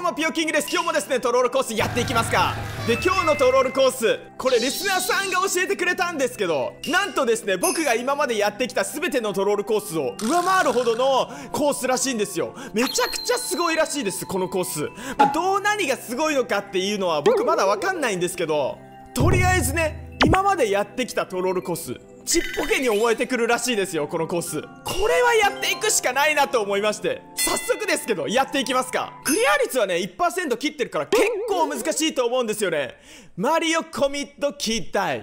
もピヨキングです。今日もですねトロールコースやっていきますか。で今日のトロールコース、これリスナーさんが教えてくれたんですけど、なんとですね僕が今までやってきた全てのトロールコースを上回るほどのコースらしいんですよ。めちゃくちゃすごいらしいですこのコース。どう何がすごいのかっていうのは僕まだわかんないんですけど、とりあえずね今までやってきたトロールコースちっぽけに思えてくるらしいですよこのコース。これはやっていくしかないなと思いまして、早速ですけどやっていきますか。クリア率はね 1% 切ってるから結構難しいと思うんですよね。マリオコミット機体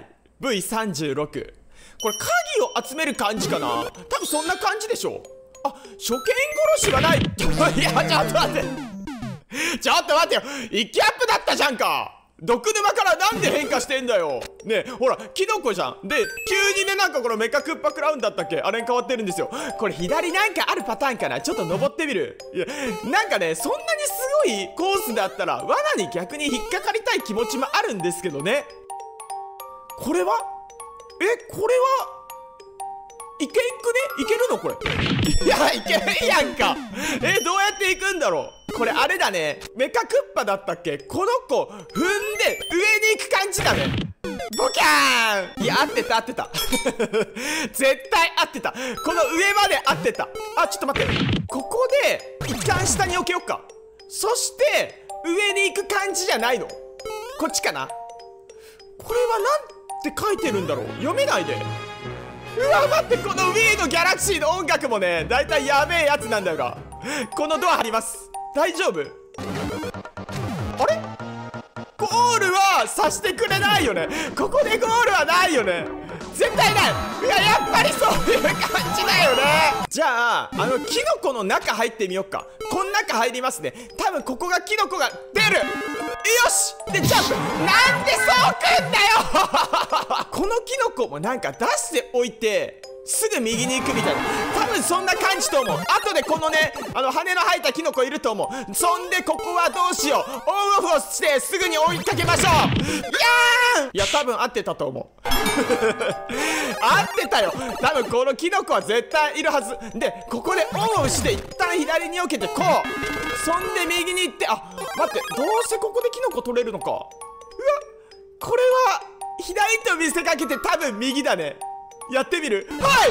V36、 これ鍵を集める感じかな。多分そんな感じでしょ。あ、初見殺しはない。いやちょっと待ってちょっと待ってよ、1キャップだったじゃんか。毒沼からなんで変化してんだよ。ねえほらキノコじゃん。で急にねなんかこのメカクッパクラウンだったっけ、あれに変わってるんですよ。これ左なんかあるパターンかな。ちょっと登ってみる。いやなんかねそんなにすごいコースだったら罠に逆に引っかかりたい気持ちもあるんですけどね。これはこれはいけんくね。いけるのこれ。いやいけるやんか。どうやっていくんだろう。これあれだね、メカクッパだったっけ。この子踏んで上に行く感じだね。ボキャーン。いや合ってた合ってた絶対合ってた。この上まで合ってた。あちょっと待って、ここで一旦下に置けよっか。そして上に行く感じじゃないの。こっちかな。これはなんて書いてるんだろう。読めないで。うわ待って、この Wii のギャラクシーの音楽もねだいたいやべえやつなんだよな。このドア張ります。大丈夫？あれゴールはさしてくれないよね。ここでゴールはないよね。絶対ない。いややっぱりそういう感じだよね。じゃあキノコの中入ってみよっか。この中入りますね。多分ここがキノコが出る。よしでジャンプ。なんでそうくんだよこのキノコもなんか出しておいてすぐ右に行くみたいな、多分そんな感じと思う。後でこのね羽の生えたキノコいると思う。そんでここはどうしよう、オンオフをしてすぐに追いかけましょう。いや多分合ってたと思う合ってたよ。多分このキノコは絶対いるはずで、ここでオンオフして一旦左に避けてこう、そんで右に行って、あ待って、どうせここでキノコ取れるのか。うわこれは左と見せかけて多分右だね。やってみる。はい、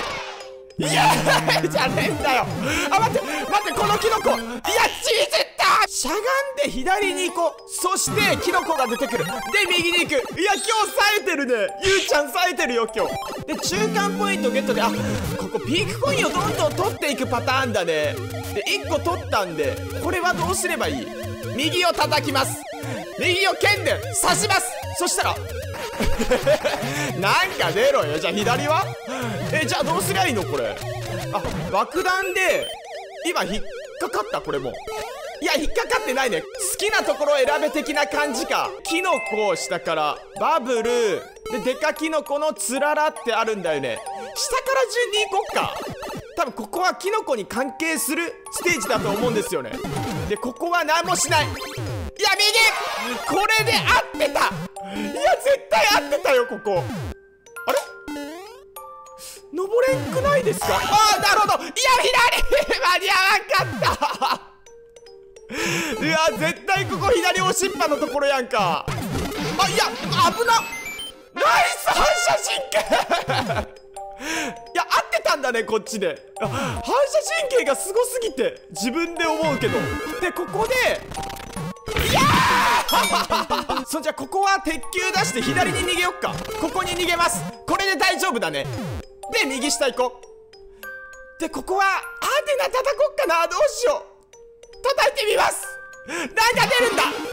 いやじゃねえんだよ。あ待ってこのキノコ、いやチーズったしゃがんで左に行こう。そしてキノコが出てくる。で右に行く。いや今日冴えてるね。ゆうちゃん冴えてるよ今日。で中間ポイントゲットで、あここピークコインをどんどん取っていくパターンだね。で1個取ったんでこれはどうすればいい。右を叩きます。右を剣で刺します。そしたらなんか出ろよ。じゃあ左はじゃあどうすりゃいいのこれ。あ爆弾で今引っかかった。これもいや引っかかってないね。好きなところを選べ的な感じか。キノコを下からバブルでデカキノコのつららってあるんだよね。下から順に行こっか。多分ここはキノコに関係するステージだと思うんですよね。でここは何もしない。いや右、これで合ってた。いや絶対合ってたよここ。あれ登れんくないですか。ああなるほど。いや左間に合わんかったいや絶対ここ左押しっぱのところやんか。あいや危な。ナイス反射神経いや合ってたんだねこっちで。反射神経がすごすぎて自分で思うけど。でここでいやーそんじゃここは鉄球出して左に逃げよっか。ここに逃げます。これで大丈夫だね。で右下行こう。でここはアーテナ叩こっかな。どうしよう。叩いてみます。なんか出るんだ。ほら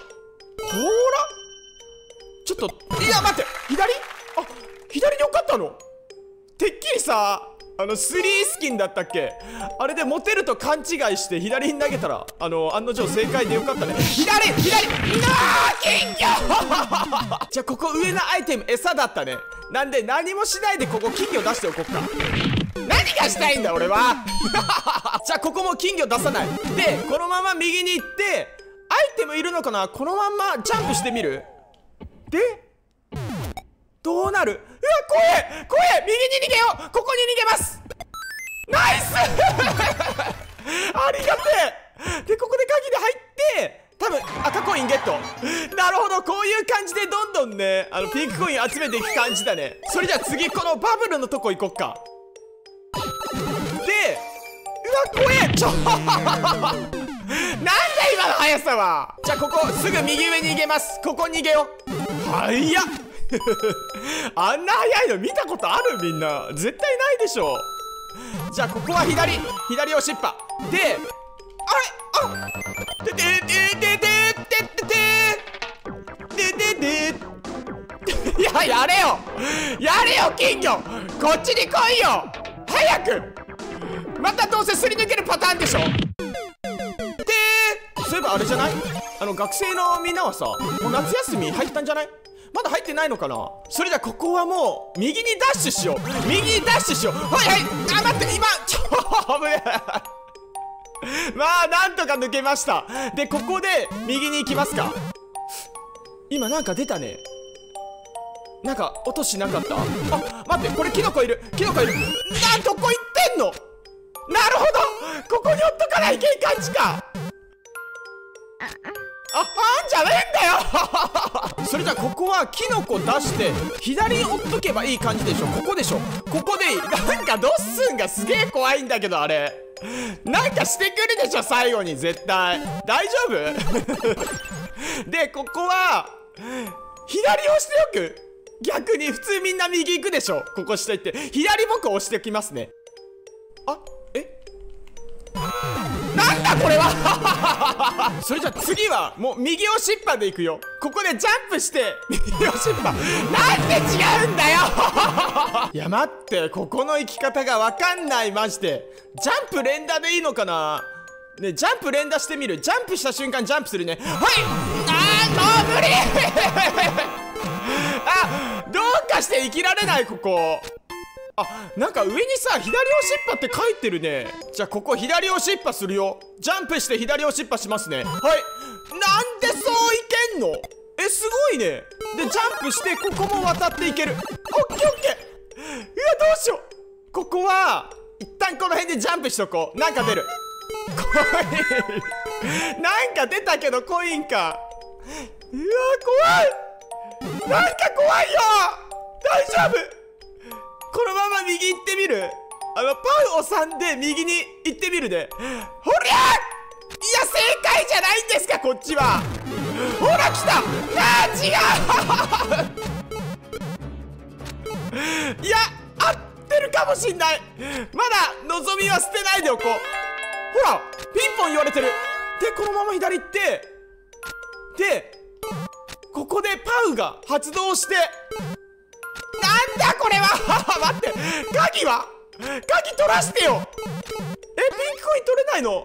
ちょっといや待って、左左によかったの。てっきりさ3スキンだったっけ、あれでモテると勘違いして左に投げたら案の定正解でよかったね。左金魚じゃあここ上のアイテム餌だったね。なんで何もしないでここ金魚出しておこうか。何がしたいんだ俺はじゃあここも金魚出さないでこのまま右に行って、アイテムいるのかな。このまんまジャンプしてみる。でどうなる。うわ怖え右に逃げよう。ここに逃げます。ナイスありがてえ。でここで鍵で入って多分インゲット。なるほど、こういう感じでどんどんねピンクコイン集めていく感じだね。それじゃあ次このバブルのとこ行こっか。で、うわ怖えなんだ今の速さは。じゃあここすぐ右上に逃げます。ここ逃げよう。速っあんな速いの見たことある？みんな絶対ないでしょ。じゃあここは左押しっぱで、あれ、あでいや、やれよ金魚、こっちに来いよ早く。またどうせすり抜けるパターンでしょ。で、そういえばあれじゃない？学生のみんなはさ、もう夏休み入ったんじゃない？まだ入ってないのかな。それじゃここはもう右にダッシュしよう。はいはい、待って今危ねえまあなんとか抜けました。でここで右に行きますか。今なんか出たね。なんか音しなかった？あ、待って、これキノコいる。どこ行ってんの？なるほど、ここにおっとかないけん感じか。あんじゃねえんだよそれじゃあここはキノコ出して左に折っとけばいい感じでしょ。ここでしょ。ここでいい。なんかドッスンがすげえ怖いんだけど、あれなんかしてくるでしょ最後に絶対。大丈夫でここは左押しておく。逆に普通みんな右行くでしょ。ここしといて左僕押しておきますね。あ、なんだこれはそれじゃあ次はもう右押しっぱでいくよ。ここでジャンプして右押しっぱ。なんで違うんだよいや待って、ここの行き方がわかんないマジで。ジャンプ連打でいいのかな。ね、ジャンプ連打してみる。ジャンプした瞬間ジャンプするね。はい、もう無理どうかして生きられないここ。なんか上にさ左押しっぱって書いてるね。じゃあここ左押しっぱするよ。ジャンプして左押しっぱしますね。はい。なんでそういけんの？すごいね。でジャンプしてここも渡っていける。オッケーオッケー。うわどうしよう。ここは一旦この辺でジャンプしとこう。なんか出る。コインなんか出たけどコインか。うわ怖い。なんか怖いよ。大丈夫。このまま右行ってみる。パウ押さんで右に行ってみるで。ほりゃ！いや正解じゃないんですかこっちは。ほら来た。違ういや合ってるかもしんない。まだ望みは捨てないでおこう。ほらピンポン言われてる。でこのまま左行って、でここでパウが発動して、なんだこれは待って、鍵は鍵取らしてよ。ピンクコイン取れないの？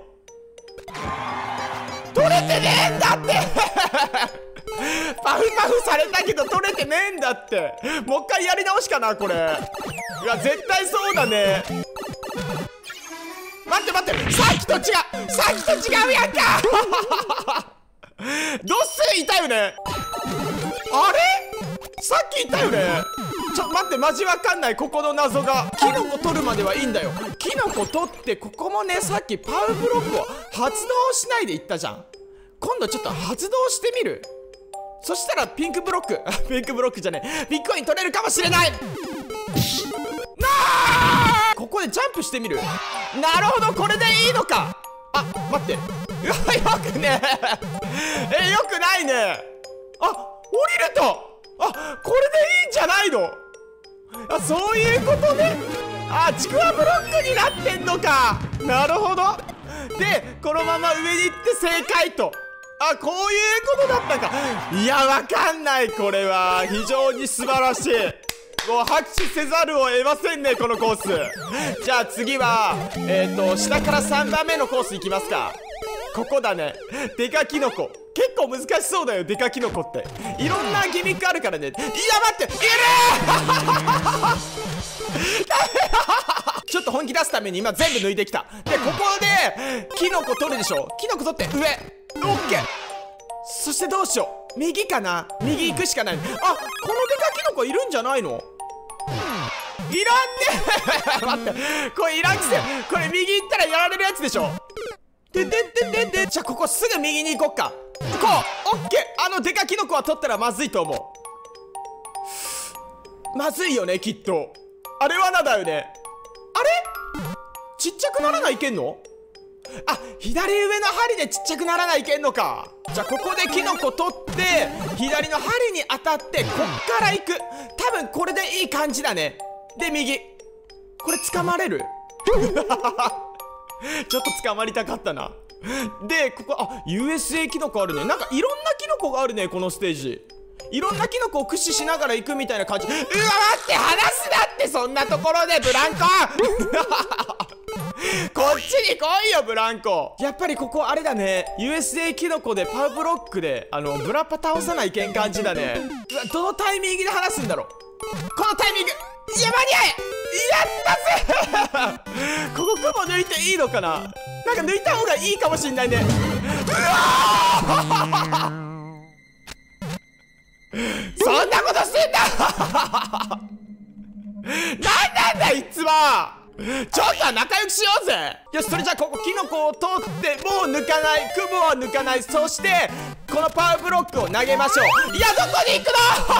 取れてねえんだってパフパフされたけど取れてねえんだって。もう一回やり直しかなこれ。いや絶対そうだね。待ってさっきと違うやんかドッスンいたよね。あれさっきいたよね。待って、マジわかんないここの謎が。キノコ取るまではいいんだよ。キノコ取ってここもね、さっきパウブロックを発動しないでいったじゃん。今度ちょっと発動してみる。そしたらピンクブロックピンクブロックじゃねえ、ビッグコイン取れるかもしれない。ここでジャンプしてみる。なるほど、これでいいのか。待って、うわよくねえよくないね。降りるとこれでいいんじゃないの。そういうことね。ちくわブロックになってんのか。なるほど。でこのまま上に行って正解と。こういうことだったか。いやわかんない。これは非常に素晴らしい。もう拍手せざるを得ませんねこのコース。じゃあ次は下から3番目のコース行きますか。ここだね。デカキノコ結構難しそうだよ。デカキノコっていろんなギミックあるからね。いや待って、いるちょっと本気出すために今全部抜いてきた。でここでキノコ取るでしょ。キノコ取って上、オッケー。そしてどうしよう、右かな。右行くしかない。このデカキノコいるんじゃないの。いらんね待って、これいらんくせ。これ右行ったらやられるやつでしょ。じゃあここすぐ右に行こっか。行こう。 オッケー。デカキノコは取ったらまずいと思う。まずいよね、きっと。あれ罠だよね。あれちっちゃくならないけんの？あ、左上の針でちっちゃくならないけんのか。じゃあここでキノコ取って左の針に当たってこっから行く。多分これでいい感じだね。で右これ掴まれるちょっと捕まりたかったな。でここUSA キノコあるね。なんかいろんなキノコがあるね、このステージ。いろんなキノコを駆使しながら行くみたいな感じ。うわ待って、離すなって、そんなところでブランコこっちに来いよブランコ。やっぱりここあれだね、 USA キノコでパウブロックでブラッパ倒さないけん感じだね。うわ、どのタイミングで離すんだろう。このタイミング、いや間に合え、やったぜここ雲抜いていいのかな。なんか抜いた方がいいかもしんないね。うわそんなことしてんだなんだいつも。ちょっとは仲良くしようぜ。よし、それじゃあここキノコを通ってもう抜かない、雲は抜かない。そしてこのパウブロックを投げましょう。いや、どこに行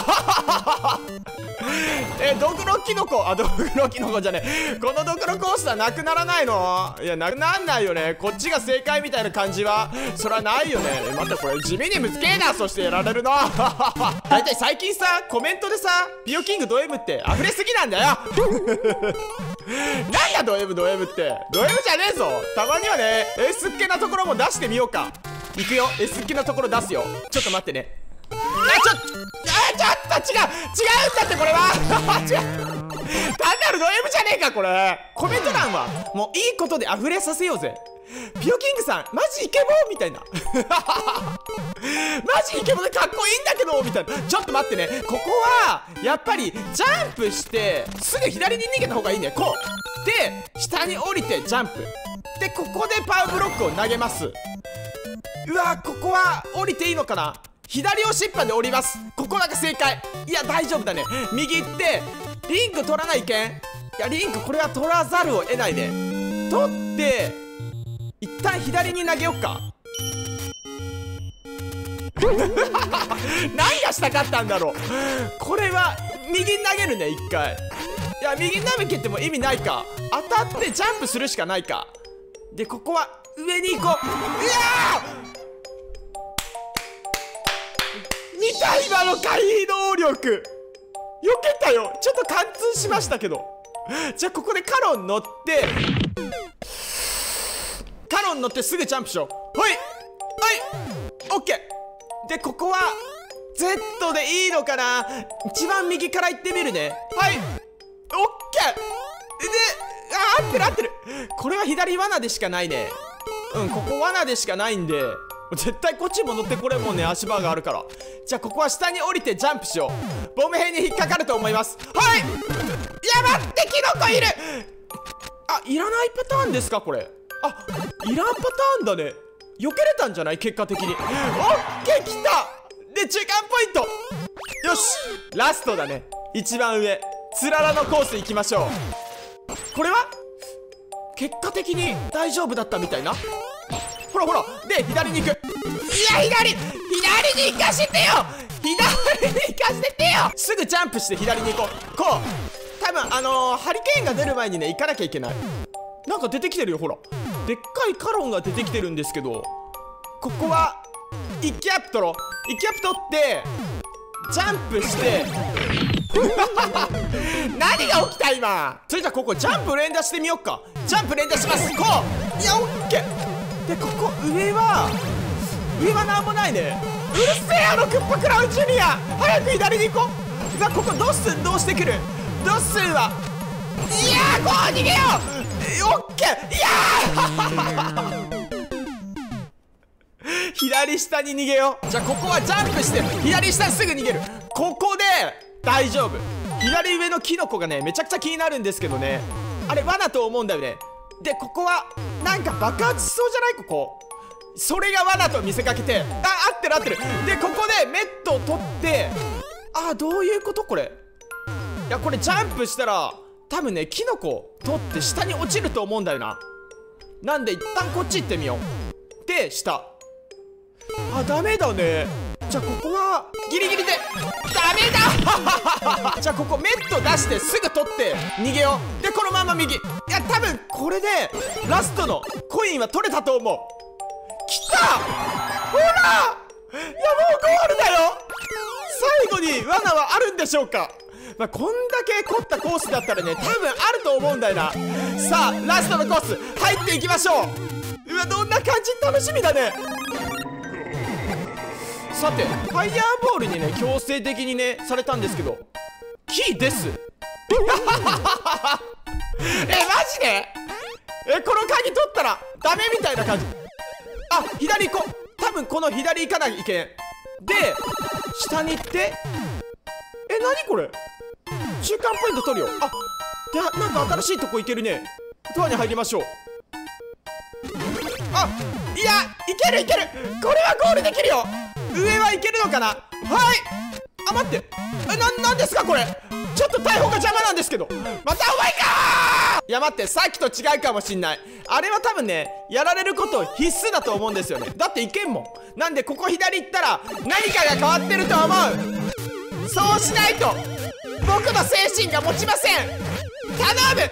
くのドクロキノコ、ドクロキノコじゃねえ。このドクロコースターなくならないの？いや、なくなんないよね。こっちが正解みたいな感じはそらないよね。待って、これ地味にむずけえな。そしてやられるなだいたい最近さ、コメントでさ、ピオキングド M って溢れすぎなんだよなんだド M ド M って。ド M じゃねえぞ。たまにはね、S っ気なところも出してみようか。いくよ、S っ気なところ出すよ。ちょっと待ってね。ちょっと違うんだってこれは違う、単なるド M じゃねえかこれ。コメント欄はもういいことで溢れさせようぜ。ピオキングさんマジイケボーみたいなマジイケボでかっこいいんだけどみたいな。ちょっと待ってね、ここはやっぱりジャンプしてすぐ左に逃げた方がいいね。こうで下に降りてジャンプで、ここでパウブロックを投げます。うわ、ここは降りていいのかな。左押しっぱで降ります。ここなんか正解。いや大丈夫だね。右行ってリンク取らないけん。いやリンクこれは取らざるを得ないね。取って一旦左に投げよっか何がしたかったんだろう。これは右に投げるね、一回。いや右に投げても意味ないか。当たってジャンプするしかないか。でここは上に行こう。うわ見た今の回避能力。避けたよ。ちょっと貫通しましたけど。じゃあここでカロン乗ってすぐジャンプしよう。はいオッケー。でここは Z でいいのかな。一番右から行ってみるね。はいオッケー。で合ってる。これは左罠でしかないね。ここ罠でしかないんで絶対こっちも乗ってこれもんね。足場があるから。じゃあここは下に降りてジャンプしよう。ボム兵に引っかかると思います。はい。いや待って、キノコいる。いらないパターンですかこれ。いらんパターンだね。避けれたんじゃない、結果的に。オッケー、来た。で中間ポイント。よし、ラストだね。一番上つららのコース行きましょう。これは結果的に大丈夫だったみたいな。ほらで左に行く。いや左に行かせてよ。すぐジャンプして左に行こう。こう多分ハリケーンが出る前にね行かなきゃいけない。なんか出てきてるよ。ほらでっかいカロンが出てきてるんですけど、ここは1キャップ取ろう。1キャップ取ってジャンプして何が起きた今。それじゃあここジャンプ連打してみよっか。ジャンプ連打します。こういやオッケー。でここ上はなんもないね。うるせえクッパクラウンジュニア。早く左に行こう。ここドッスンどうしてくる。ドッスンはいやこう逃げよう。オッケー。いや左下に逃げよう。じゃあここはジャンプして左下にすぐ逃げる。ここで大丈夫。左上のキノコがねめちゃくちゃ気になるんですけどね、あれ罠と思うんだよね。でここはなんか爆発しそうじゃない。ここそれが罠と見せかけて合ってる。でここでメットを取ってどういうことこれ。いやこれジャンプしたら多分ねキノコ取って下に落ちると思うんだよな。なんで一旦こっち行ってみよう。で下あ、ダメだね。じゃあここはギリギリでダメだじゃあここメット出してすぐ取って逃げよう。でこのまま右。いや多分これでラストのコインは取れたと思う。きた、ほら、いやもうゴールだよ。最後に罠はあるんでしょうか。まあ、こんだけ凝ったコースだったらね、多分あると思うんだよな。さあラストのコース入っていきましょう。うわ、どんな感じ、楽しみだね。さてファイヤーボールにね強制的にねされたんですけど、キーですマジでこの鍵取ったらダメみたいな感じ。あ、左行こう。多分この左行かなきゃいけん。で下に行って、何これ、中間ポイント取るよ。あ、でなんか新しいとこ行けるね。ドアに入りましょう。あ、いや、いけるいける、これはゴールできるよ。上はいけるのかな。はい。あ、待って、なんですかこれ。ちょっと大砲が邪魔なんですけど。またお前かー。いや待って、さっきと違うかもしんない。あれは多分ねやられること必須だと思うんですよね。だっていけんもん。なんでここ左行ったら何かが変わってると思う。そうしないと僕の精神が持ちません。頼む頼む、なんか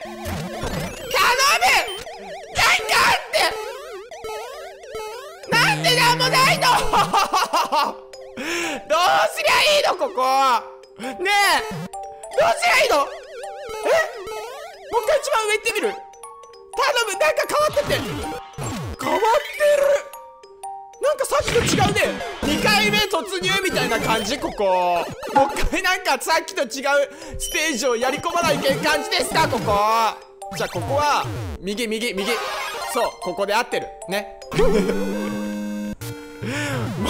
あって、なんでなんもないのどうすりゃいいのここ。ねえ、どうすりゃいいの。もう一回一番上行ってみる。頼む、なんか変わってて、変わってる。なんかさっきと違うね。2回目突入みたいな感じ。ここもう一回なんかさっきと違うステージをやり込まないけん感じですかここ。じゃあここは右右右。そう、ここで合ってるねもう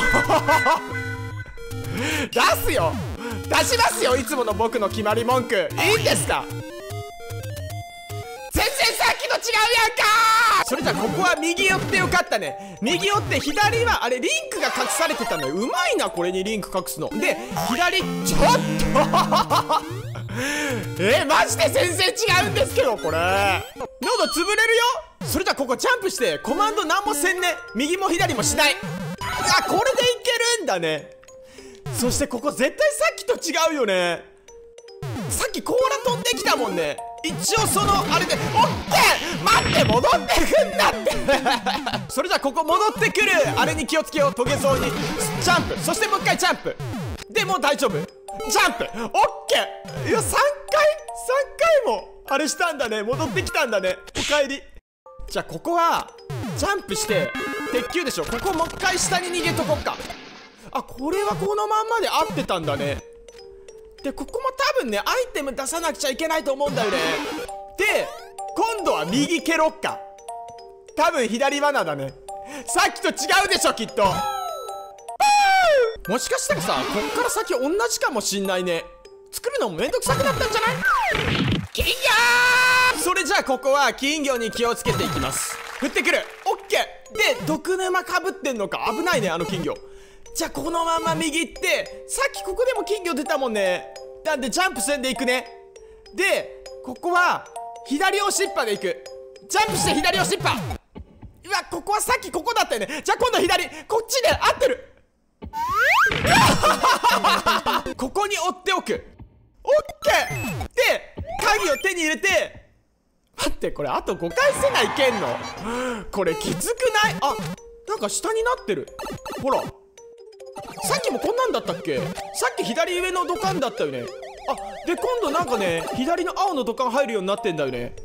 出すよ、出しますよ、いつもの僕の決まり文句。いいんですか。全然さっきと違うやんか。それじゃあここは右寄ってよかったね。右寄って左はあれリンクが隠されてたのよ。うまいなこれにリンク隠すので。左ちょっとマジで全然違うんですけどこれ。喉潰れるよ。それじゃあここジャンプしてコマンドなんもせんね。右も左もしない。あ、これでいけるんだね。そしてここ絶対さっきと違うよね。さっき甲羅飛んできたもんね。一応そのあれでオッケー。待って、戻ってくんなってそれじゃあここ戻ってくるあれに気をつけよう。トゲゾウにジャンプ、そしてもう一回ジャンプでもう大丈夫。ジャンプオッケー。いや3回もあれしたんだね。戻ってきたんだね。おかえり。じゃあここはジャンプして鉄球でしょ。ここもう一回下に逃げとこっか。あ、これはこのまんまで合ってたんだね。でここも多分ねアイテム出さなくちゃいけないと思うんだよね。で今度は右蹴ろっか。多分左罠だね。さっきと違うでしょきっと。もしかしたらさこっから先同じかもしんないね。作るのもめんどくさくなったんじゃない。金魚。それじゃあここは金魚に気をつけていきます。降ってくる。オッケー。で毒沼かぶってんのか。危ないねあの金魚。じゃあこのまま右行って、さっきここでも金魚出たもんね。なんでジャンプせんでいくね。でここは左押しっぱでいく。ジャンプして左押しっぱ。うわ、ここはさっきここだったよね。じゃあ今度左、こっちで合ってるここに追っておく。オッケー。で鍵を手に入れて、待って、これあと5回せないけんのこれきつくない。あ、なんか下になってる。ほら、さっきもこんなんだったっけ。さっき左上の土管だったよね。あ、で今度なんかね左の青の土管入るようになってんだよね。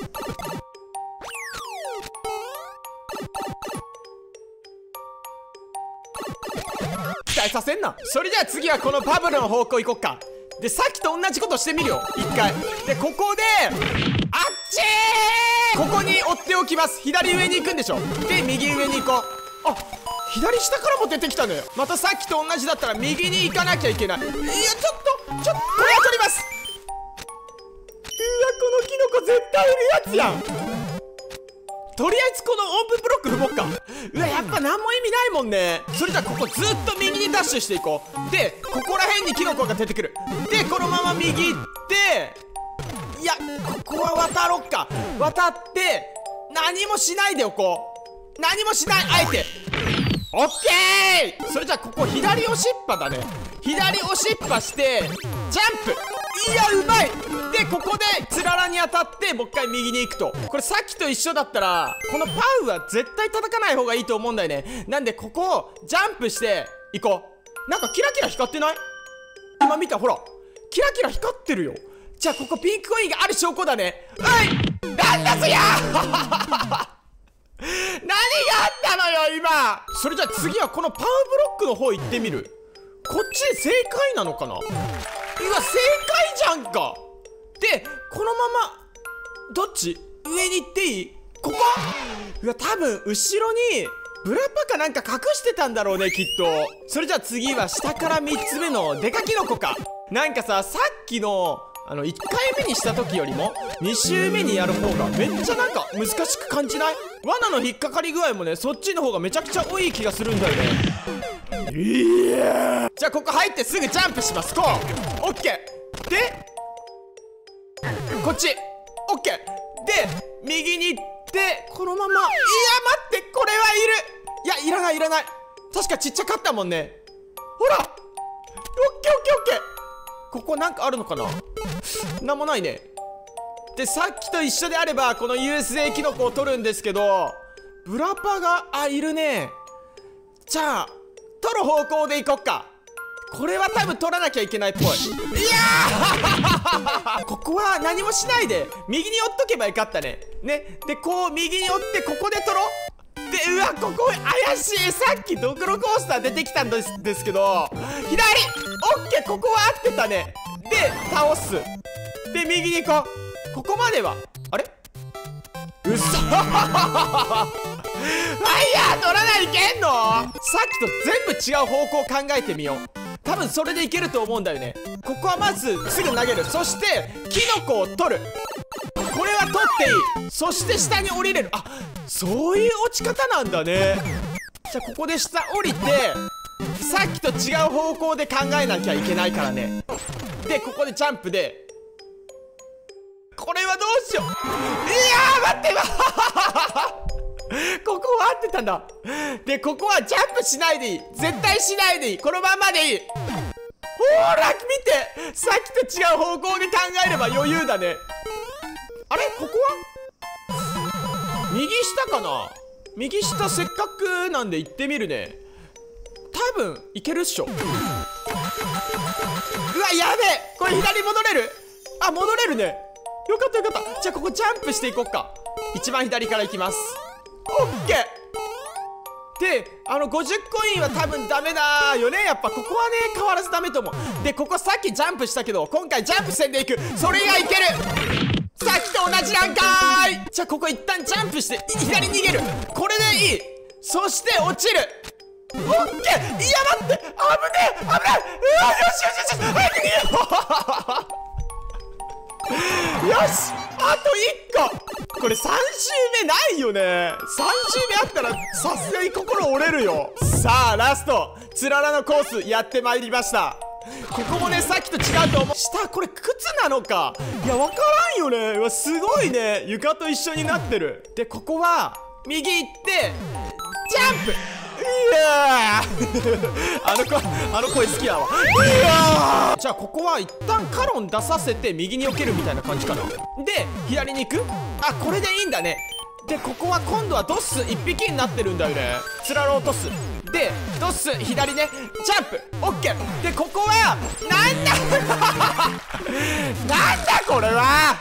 期待させんな。それじゃあ次はこのパブルの方向行こっか。でさっきと同じことしてみるよ一回。でここであっちー、ここに追っておきます。左上に行くんでしょ。で右上に行こう。あ、左下からも出てきたのよ。またさっきと同じだったら右に行かなきゃいけない。いやちょっとこれは取ります。うわ、このキノコ絶対いるやつやん。とりあえずこのオープンブロック踏もっか。うわ、やっぱ何も意味ないもんね。それじゃあここずっと右にダッシュしていこう。でここら辺にキノコが出てくる。でこのまま右行って、いやここは渡ろっか。渡って何もしないでおこう。何もしない。あえてオッケー。それじゃあここ左押しっぱだね。左押しっぱしてジャンプ。いやうまい。でここでつららに当たってもう一回右に行くと。これさっきと一緒だったらこのパウは絶対叩かない方がいいと思うんだよね。なんでここをジャンプして行こう。なんかキラキラ光ってない？今見た、ほらキラキラ光ってるよ。じゃあここピンクコインがある証拠だね。なんだそりゃ何があったのよ今。それじゃあ次はこのパウブロックの方行ってみる。こっちで正解なのかな。うわ正解じゃんか。でこのままどっち上に行っていい？ここ？うわ多分後ろにブラパかなんか隠してたんだろうねきっと。それじゃあ次は下から3つ目のデカキノコか。なんかさっきの1回目にした時よりも2周目にやる方がめっちゃなんか難しく感じない？罠の引っかかり具合もねそっちの方がめちゃくちゃ多い気がするんだよね。いやじゃあここ入ってすぐジャンプします。こうオッケーでこっちオッケーで右に行ってこのまま。いや待ってこれはいる。いやいらないいらない。確かちっちゃかったもんね。ほらオッケーオッケーオッケー。ここなんかあるのかな。なんもないね。でさっきと一緒であればこの USA キノコを取るんですけどブラパがいるね。じゃあ取る方向で行こっか。これは多分取らなきゃいけないっぽい。いやーここは何もしないで右に折っとけばよかったね。ねでこう右に折ってここで取ろう。でうわここ怪しい。さっきドクロコースター出てきたんですけど左オッケーここは合ってたね。で倒す。で右に行こう。ここまではあれうそファイヤー取らないけんの。さっきと全部違う方向を考えてみよう。多分それでいけると思うんだよね。ここはまずすぐ投げる。そしてキノコを取る。これは取っていい。そして下に降りれる。あそういう落ち方なんだね。じゃあここで下降りてさっきと違う方向で考えなきゃいけないからね。でここでジャンプでこれはどうしよう。いやー待ってここは合ってたんだ。でここはジャンプしないでいい。絶対しないでいい。このままでいい。ほら見てさっきと違う方向で考えれば余裕だね。あれここは右下かな。右下せっかくなんで行ってみるね。多分いけるっしょ。うわやべえこれ左戻れる。あ戻れるね。よかったよかった。じゃあここジャンプしていこっか。一番左から行きます。オッケーで50コインは多分ダメだよね。やっぱここはね変わらずダメと思う。でここさっきジャンプしたけど今回ジャンプせんでいく。それがいける。さっきと同じなんかーい。じゃあここ一旦ジャンプして左逃げる。これでいい。そして落ちる。オッケー。いや待って危ねえ危ねえ。うわよしよしよし早く逃げようよしあと1個。これ3周目ないよね。3周目あったらさすがに心折れるよ。さあラストつららのコースやってまいりました。ここもねさっきと違うと思う。下これ靴なのか。いや分からんよね。うわすごいね床と一緒になってる。でここは右行ってジャンプ。いやあの声好きやわ。いやじゃあここは一旦カロン出させて右に避けるみたいな感じかな。で左に行く。あこれでいいんだね。でここは今度はドッス1匹になってるんだよね。つらら落とす。でドッス左ねジャンプオッケー。でここはなんだなんだこれは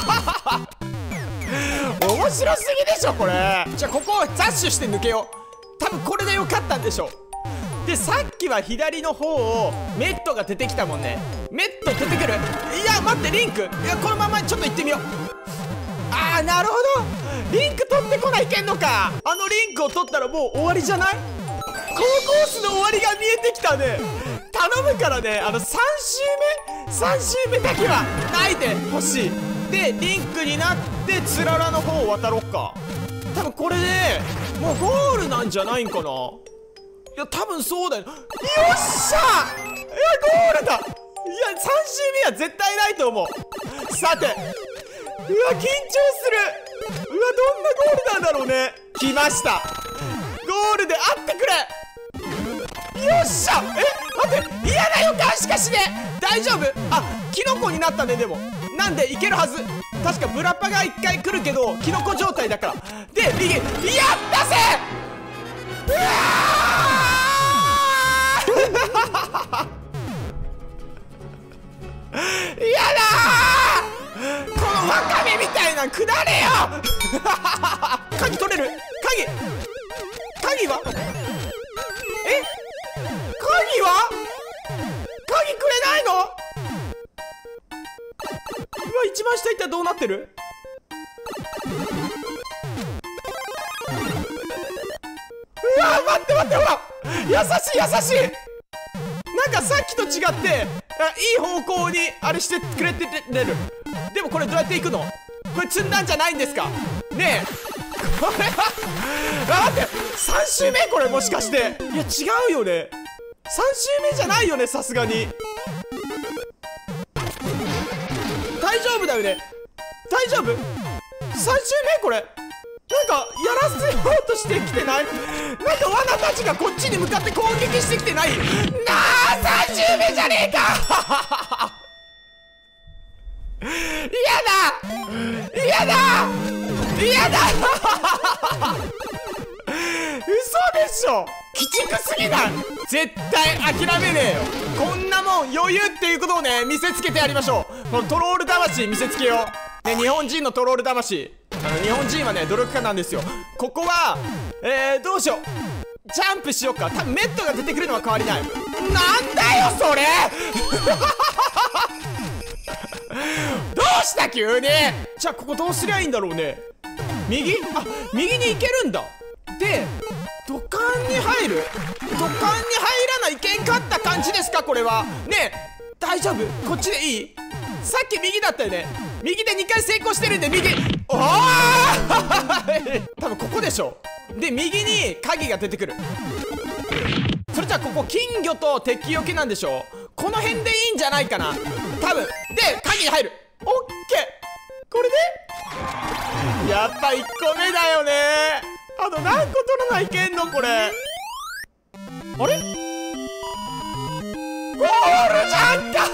面白すぎでしょこれ。じゃあここをダッシュして抜けよう。多分これでよかったんでしょう。でさっきは左の方をメットが出てきたもんね。メット出てくる。いや待ってリンク。いやこのままちょっと行ってみよう。あーなるほどリンク取ってこないけんのか。リンクを取ったらもう終わりじゃない。このコースの終わりが見えてきたね。頼むからね3周目だけはないでほしい。でリンクになってつららの方を渡ろっか。多分これでもうゴールなんじゃないんかな。いや多分そうだよ。よっしゃいやゴールだ。いや3周目は絶対ないと思う。さてうわ緊張する。うわどんなゴールなんだろうね。来ましたゴールであってくれ。 っしゃ。待って、嫌な予感しかしね。大丈夫？あ、キノコになったね。でもなんでいけるはず。確かブラッパが1回来るけどキノコ状態だから。で右、やったぜ。うわーやだー、このワカメみたいなくだれよ鍵取れる？鍵は？鍵は？鍵くれないの？うわ、一番下いったらどうなってる？うわ、待ってほら、優しい。なんかさっきと違っていい方向にあれしてくれてる。でもこれどうやっていくの？これ積んだんじゃないんですかねえ。これは待って、3周目これもしかして。いや違うよね、3周目じゃないよね、さすがに。大丈夫だよね、大丈夫？ 3 周目これなんかやらせようとしてきてない？なんか罠たちがこっちに向かって攻撃してきてない？なあ、3周目じゃねえか嫌だ嘘でしょ、鬼畜すぎない？絶対諦めねえよ。こんなもん余裕っていうことをね見せつけてやりましょう。このトロール魂見せつけようね。日本人のトロール魂、日本人はね努力家なんですよ。ここはどうしよう、ジャンプしようか。多分メットが出てくるのは変わりない。なんだよそれどうした急に。じゃあここどうすりゃいいんだろうね。右に行けるんだ。で土管に入る？土管に入らないけんかった感じですかこれは。ねえ大丈夫？こっちでいい？さっき右だったよね。右で2回成功してるんで右。おお多分ここでしょ。で右に鍵が出てくる。それじゃあここ金魚と敵よけなんでしょ。この辺でいいんじゃないかな多分。で鍵に入る。オッケー、これでやっぱ1個目だよね。あと何個取らないけんのこれ。あれゴールじゃんか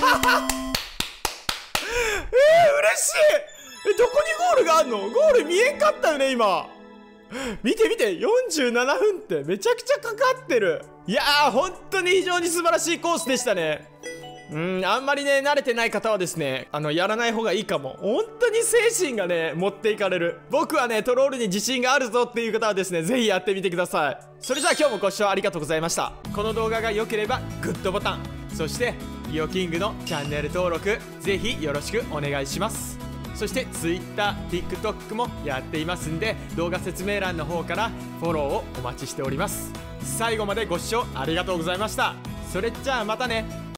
嬉しい。どこにゴールがあんの？ゴール見えんかったよね今。見て47分ってめちゃくちゃかかってる。いやー本当に非常に素晴らしいコースでしたね。あんまりね慣れてない方はですねやらない方がいいかも。本当に精神がね持っていかれる。僕はねトロールに自信があるぞっていう方はですねぜひやってみてください。それじゃあ今日もご視聴ありがとうございました。この動画が良ければグッドボタン、そしてイオキングのチャンネル登録ぜひよろしくお願いします。そして Twitter、TikTok もやっていますんで動画説明欄の方からフォローをお待ちしております。最後までご視聴ありがとうございました。それじゃあまたね。